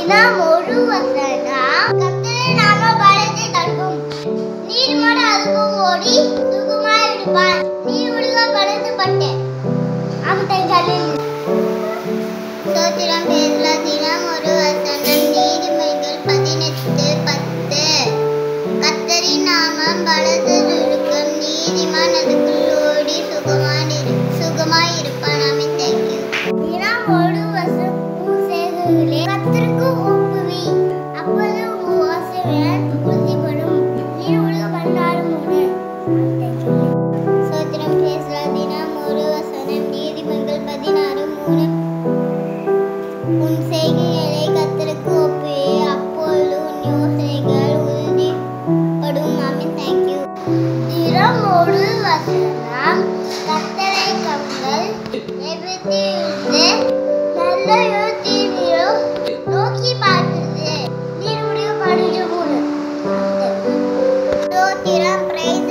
தினம் ஒரு வசனம் கர்த்தரை நாம பலத்தை தருவோம். நீதிமான் அதுக்கு ஓடி சுகமாய் இருப்பான். நீ உலக பலத்துப்பட்டே அவன் கல்லில் சோத்திரம் பேசல. தினம் ஒரு வசனம் நீதிமொழிகள் 18:10. கர்த்தரின் நாமம் பலத்திருக்கும். நீதிமான் அதுக்குள் ஓடி சுகமாய் இருப்பான். ஆமென். Thank you. தினம் ஒரு வசனம் செய்கையிலே கர்த்தருக்கு ஒப்புவி. அப்பொழுது உன் வாசல் உறுதிப்படும். நீ உலக பண்டாடும் உண்டு. சோத்திரம் பேசல. தினம் ஒரு வசனம் நீதிமொழிகள் 16:3. உன் செய்கைகளை கர்த்தருக்கு ஒப்புவி. அப்பொழுது உன் யோசனைகள் உறுதிப்படும். ஆமென். Thank you. தினம் ஒரு வசனம் கர்த்தரை கண்கள் எவ்விடத்திலிருந்து நல்லையோ தீமையோ நோக்கி பார்க்கிறது. நீர் உடைய பணிஞ்சு போடு. சோத்திரம். பிரைஸ்